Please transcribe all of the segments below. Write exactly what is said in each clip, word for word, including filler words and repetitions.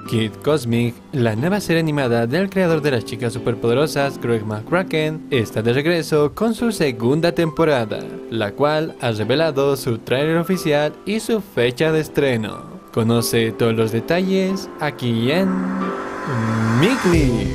Kid Cosmic, la nueva serie animada del creador de las chicas superpoderosas, Greg McCracken, está de regreso con su segunda temporada, la cual ha revelado su tráiler oficial y su fecha de estreno. Conoce todos los detalles aquí en Migli.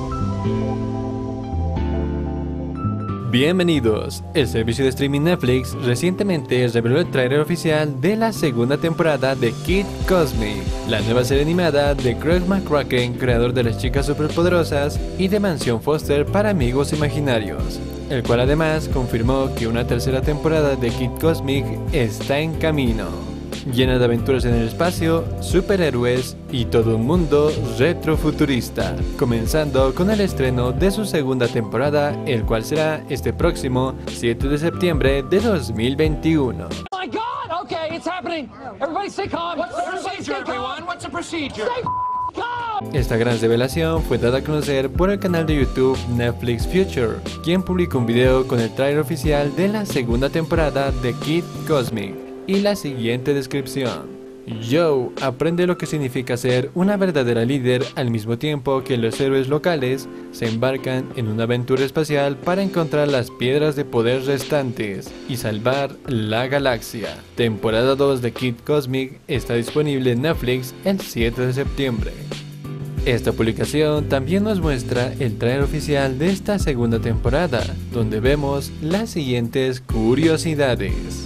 Bienvenidos. El servicio de streaming Netflix recientemente reveló el tráiler oficial de la segunda temporada de Kid Cosmic, la nueva serie animada de Greg McCracken, creador de las chicas superpoderosas y de Mansión Foster para amigos imaginarios, el cual además confirmó que una tercera temporada de Kid Cosmic está en camino, llena de aventuras en el espacio, superhéroes y todo un mundo retrofuturista, comenzando con el estreno de su segunda temporada, el cual será este próximo siete de septiembre de dos mil veintiuno. Oh my God! Okay, it's happening. Everybody stay calm. What's the procedure, everyone? What's the procedure? Stay calm. Esta gran revelación fue dada a conocer por el canal de YouTube Netflix Future, quien publicó un video con el tráiler oficial de la segunda temporada de Kid Cosmic y la siguiente descripción. Joe aprende lo que significa ser una verdadera líder al mismo tiempo que los héroes locales se embarcan en una aventura espacial para encontrar las piedras de poder restantes y salvar la galaxia. Temporada dos de Kid Cosmic está disponible en Netflix el siete de septiembre. Esta publicación también nos muestra el tráiler oficial de esta segunda temporada, donde vemos las siguientes curiosidades.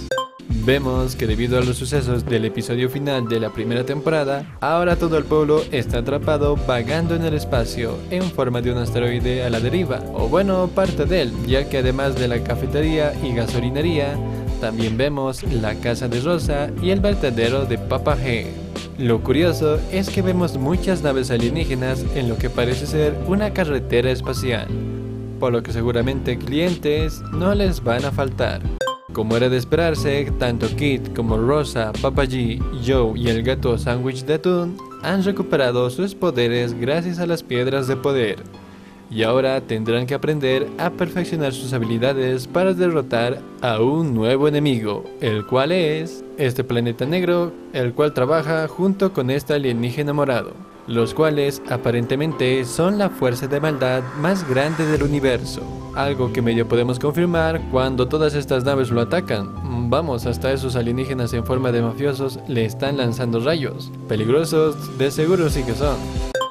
Vemos que debido a los sucesos del episodio final de la primera temporada, ahora todo el pueblo está atrapado vagando en el espacio en forma de un asteroide a la deriva, o bueno, parte de él, ya que además de la cafetería y gasolinería, también vemos la casa de Rosa y el vertedero de Papa G. Lo curioso es que vemos muchas naves alienígenas en lo que parece ser una carretera espacial, por lo que seguramente clientes no les van a faltar. Como era de esperarse, tanto Kid como Rosa, Papa G, Joe y el gato sándwich de atún han recuperado sus poderes gracias a las piedras de poder, y ahora tendrán que aprender a perfeccionar sus habilidades para derrotar a un nuevo enemigo, el cual es este planeta negro, el cual trabaja junto con este alienígena morado, los cuales aparentemente son la fuerza de maldad más grande del universo, algo que medio podemos confirmar cuando todas estas naves lo atacan. Vamos, hasta esos alienígenas en forma de mafiosos le están lanzando rayos. Peligrosos de seguro sí que son.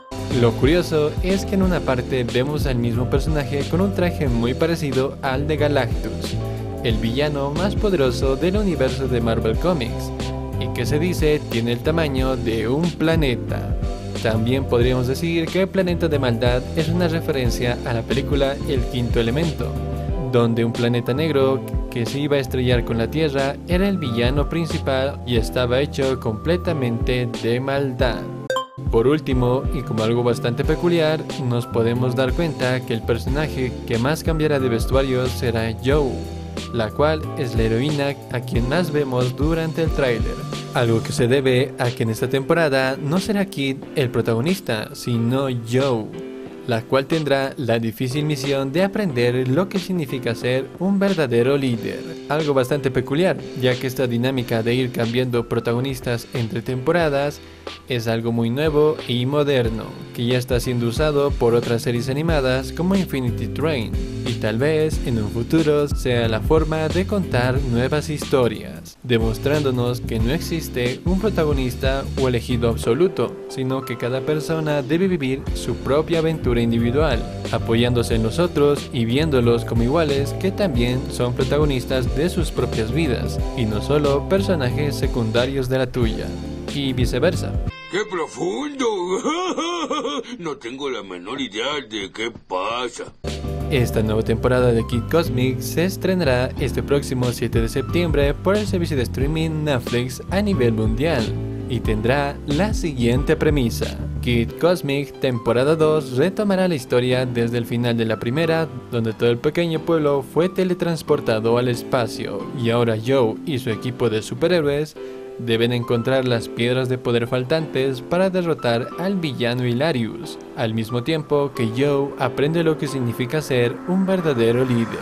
Lo curioso es que en una parte vemos al mismo personaje con un traje muy parecido al de Galactus, el villano más poderoso del universo de Marvel Comics, y que se dice tiene el tamaño de un planeta. También podríamos decir que el planeta de maldad es una referencia a la película El Quinto Elemento, donde un planeta negro que se iba a estrellar con la Tierra era el villano principal y estaba hecho completamente de maldad. Por último, y como algo bastante peculiar, nos podemos dar cuenta que el personaje que más cambiará de vestuario será Joe, la cual es la heroína a quien más vemos durante el tráiler. Algo que se debe a que en esta temporada no será Kid el protagonista, sino Joe, la cual tendrá la difícil misión de aprender lo que significa ser un verdadero líder. Algo bastante peculiar, ya que esta dinámica de ir cambiando protagonistas entre temporadas es algo muy nuevo y moderno, que ya está siendo usado por otras series animadas como Infinity Train, y tal vez en un futuro sea la forma de contar nuevas historias, demostrándonos que no existe un protagonista o elegido absoluto, sino que cada persona debe vivir su propia aventura individual, apoyándose en los otros y viéndolos como iguales que también son protagonistas de sus propias vidas, y no solo personajes secundarios de la tuya, y viceversa. ¡Qué profundo! No tengo la menor idea de qué pasa. Esta nueva temporada de Kid Cosmic se estrenará este próximo siete de septiembre por el servicio de streaming Netflix a nivel mundial y tendrá la siguiente premisa. Kid Cosmic temporada dos retomará la historia desde el final de la primera, donde todo el pequeño pueblo fue teletransportado al espacio y ahora Joe y su equipo de superhéroes deben encontrar las piedras de poder faltantes para derrotar al villano Hilarious, al mismo tiempo que Joe aprende lo que significa ser un verdadero líder.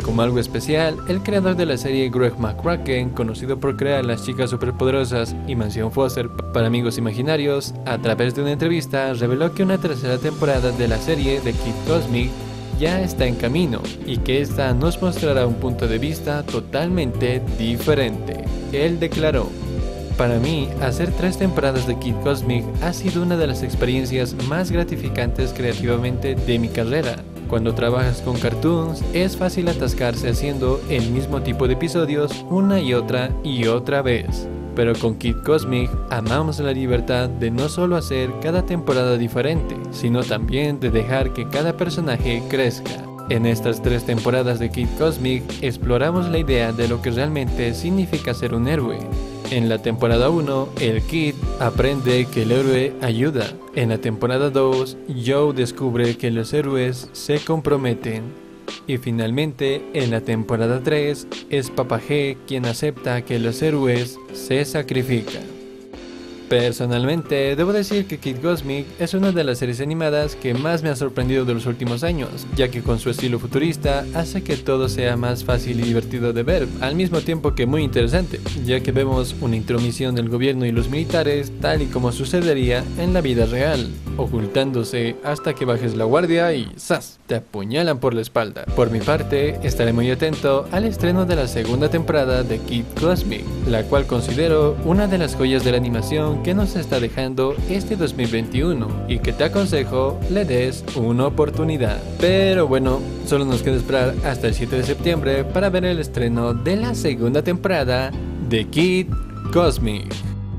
Como algo especial, el creador de la serie Greg McCracken, conocido por crear Las Chicas Superpoderosas y Mansión Foster para Amigos Imaginarios, a través de una entrevista reveló que una tercera temporada de la serie de Kid Cosmic ya está en camino y que esta nos mostrará un punto de vista totalmente diferente. Él declaró: "Para mí, hacer tres temporadas de Kid Cosmic ha sido una de las experiencias más gratificantes creativamente de mi carrera. Cuando trabajas con cartoons, es fácil atascarse haciendo el mismo tipo de episodios una y otra y otra vez. Pero con Kid Cosmic amamos la libertad de no solo hacer cada temporada diferente, sino también de dejar que cada personaje crezca. En estas tres temporadas de Kid Cosmic exploramos la idea de lo que realmente significa ser un héroe. En la temporada uno, el Kid aprende que el héroe ayuda. En la temporada dos, Joe descubre que los héroes se comprometen. Y finalmente, en la temporada tres, es Papá G quien acepta que los héroes se sacrifican". Personalmente, debo decir que Kid Cosmic es una de las series animadas que más me ha sorprendido de los últimos años, ya que con su estilo futurista hace que todo sea más fácil y divertido de ver, al mismo tiempo que muy interesante, ya que vemos una intromisión del gobierno y los militares tal y como sucedería en la vida real, ocultándose hasta que bajes la guardia y ¡zas!, te apuñalan por la espalda. Por mi parte, estaré muy atento al estreno de la segunda temporada de Kid Cosmic, la cual considero una de las joyas de la animación que nos está dejando este dos mil veintiuno y que te aconsejo le des una oportunidad. Pero bueno, solo nos queda esperar hasta el siete de septiembre para ver el estreno de la segunda temporada de Kid Cosmic.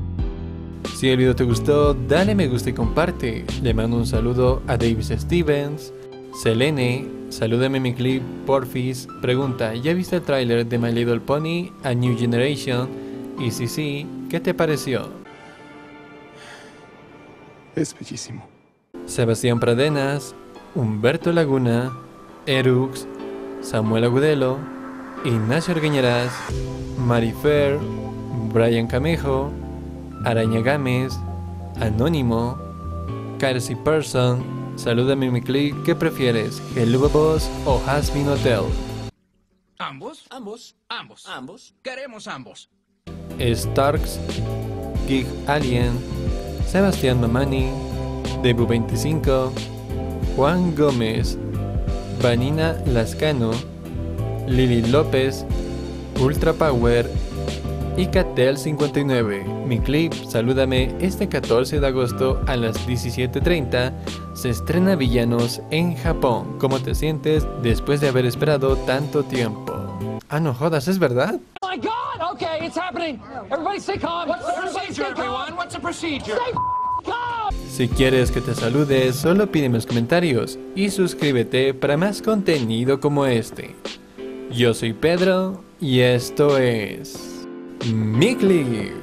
Si el video te gustó, dale me gusta y comparte. Le mando un saludo a Davis Stevens. Selene, salúdame mi clip, porfis. Pregunta: ¿ya viste el tráiler de My Little Pony A New Generation? Y si sí, ¿qué te pareció? Es bellísimo. Sebastián Pradenas, Humberto Laguna, Erux, Samuel Agudelo, Ignacio Argueñarás, Marifer, Brian Camejo, Araña Gámez, Anónimo, Carsey Person. Salúdame mi clip, ¿qué prefieres? ¿Hello Boss o Hasbin Hotel? ¿Ambos? Ambos. Ambos. Ambos. Queremos ambos. Starks, Geek Alien, Sebastián Mamani, Debu veinticinco, Juan Gómez, Vanina Lascano, Lili López, Ultra Power y Catel cincuenta y nueve. Mi clip, salúdame, este catorce de agosto a las diecisiete treinta se estrena Villanos en Japón. ¿Cómo te sientes después de haber esperado tanto tiempo? Ah, no jodas, ¿es verdad? Oh my God! Okay, it's happening. Everybody stay calm. What's the procedure, everyone? What's the procedure? Stay calm. Si quieres que te salude, solo pídeme los comentarios y suscríbete para más contenido como este. Yo soy Pedro y esto es Mi Clip.